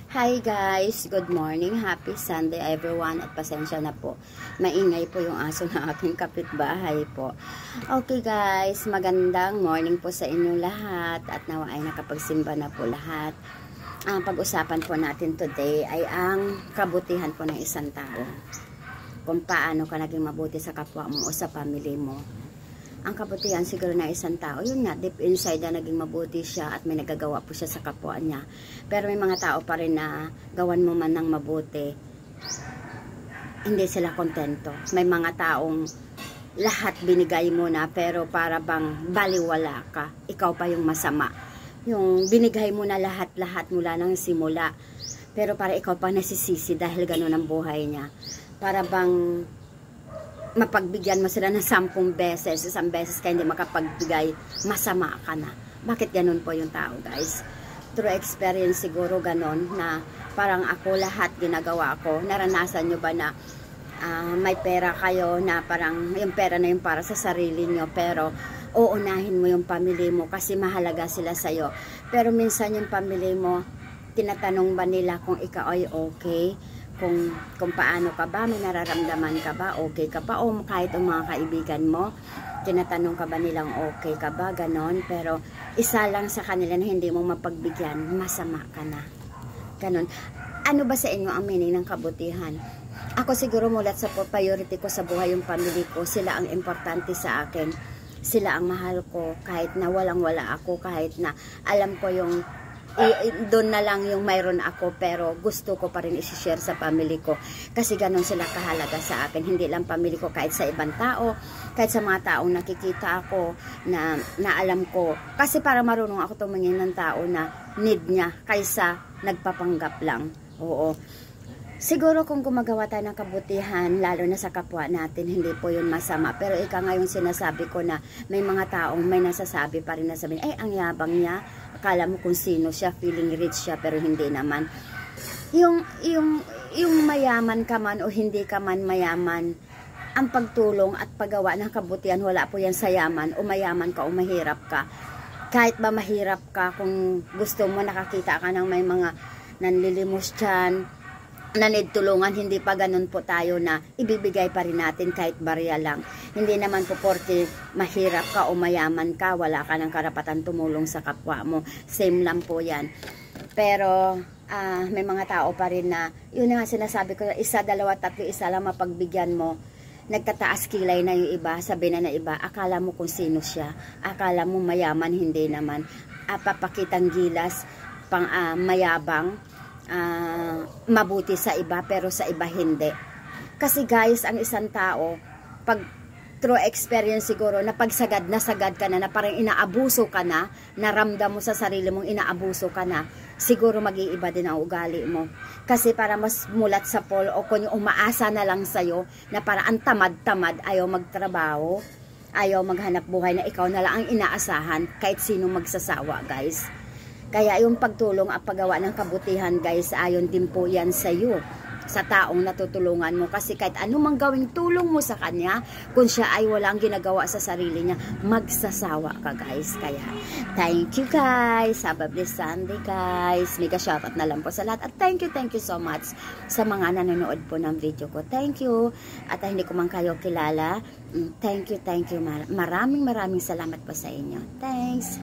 Hi guys, good morning, happy Sunday everyone at pasensya na po, maingay po yung aso ng aking kapitbahay po. Okay guys, magandang morning po sa inyong lahat at nawa ay nakapagsimba na po lahat. Ang pag-usapan po natin today ay ang kabutihan po ng isang tao, kung paano ka naging mabuti sa kapwa mo o sa family mo. Ang kabutihan siguro na isang tao, yun nga, deep inside na naging mabuti siya at may nagagawa po siya sa kapwa niya. Pero may mga tao pa rin na gawan mo man ng mabuti, hindi sila kontento. May mga taong lahat binigay mo na pero para bang baliwala ka, ikaw pa yung masama. Yung binigay mo na lahat-lahat mula ng simula, pero para ikaw pa nasisisi dahil gano'n ang buhay niya. Para bang mapagbigyan mo sila ng 10 beses, isang beses ka hindi makapagbigay, masama ka na. Bakit ganun po yung tao, guys? True experience siguro ganun, na parang ako lahat ginagawa ko. Naranasan nyo ba na may pera kayo na parang yung pera na yung para sa sarili nyo, pero uunahin mo yung pamilya mo kasi mahalaga sila sa'yo. Pero minsan yung pamilya mo, tinatanong ba nila kung ikaw ay okay? Kung paano ka ba, may nararamdaman ka ba, okay ka ba, o kahit ang mga kaibigan mo, tinatanong ka ba nilang okay ka ba, ganon. Pero isa lang sa kanila na hindi mo mapagbigyan, masama ka na, ganon. Ano ba sa inyo ang meaning ng kabutihan? Ako siguro mulat sa priority ko sa buhay yung family ko, sila ang importante sa akin, sila ang mahal ko, kahit na walang wala ako, kahit na alam ko yung doon na lang yung mayroon ako, pero gusto ko pa rin i-share sa family ko kasi ganun sila kahalaga sa akin. Hindi lang family ko, kahit sa ibang tao, kahit sa mga taong nakikita ako na alam ko, kasi para marunong ako tumingin ng tao na need niya kaysa nagpapanggap lang. Oo, siguro kung gumagawa tayo ng kabutihan, lalo na sa kapwa natin, hindi po yun masama. Pero ika ngayon sinasabi ko na may mga taong may nasasabi pa rin na sabihin, ay ang yabang niya, akala mo kung sino siya, feeling rich siya, pero hindi naman. Yung mayaman ka man o hindi ka man mayaman, ang pagtulong at paggawa ng kabutihan, wala po yan sa yaman o mayaman ka o mahirap ka. Kahit ba mahirap ka, kung gusto mo nakakita ka ng may mga nanlilimos dyan, nanid tulungan, hindi pa ganun po tayo na ibibigay pa rin natin kahit barya lang. Hindi naman po porke mahirap ka o mayaman ka, wala ka ng karapatan tumulong sa kapwa mo. Same lang po yan. Pero may mga tao pa rin na, yun nga sinasabi ko, isa, dalawa, tatlo, isa lang mapagbigyan mo, nagtataas kilay na yung iba, sabi na iba, akala mo kung sino siya, akala mo mayaman, hindi naman. Papakitang gilas, mayabang, mabuti sa iba pero sa iba hindi. Kasi guys, ang isang tao, pag true experience siguro, na pagsagad na sagad ka na parang inaabuso ka na, naramdam mo sa sarili mong inaabuso ka na, siguro mag-iiba din ang ugali mo. Kasi para mas mulat sa pol, o kung yung umaasa na lang sa'yo na para ang tamad-tamad, ayaw magtrabaho, ayaw maghanap buhay, na ikaw na lang ang inaasahan, kahit sino magsasawa, guys. Kaya yung pagtulong at paggawa ng kabutihan, guys, ayon din po yan sa iyo, sa taong natutulungan mo. Kasi kahit anumang gawing tulong mo sa kanya, kung siya ay walang ginagawa sa sarili niya, magsasawa ka, guys. Kaya thank you, guys. Have a blessed Sunday, guys. Mega shoutout na lang po sa lahat. At thank you so much sa mga nanonood po ng video ko. Thank you. At hindi ko man kayo kilala, thank you. Maraming salamat po sa inyo. Thanks.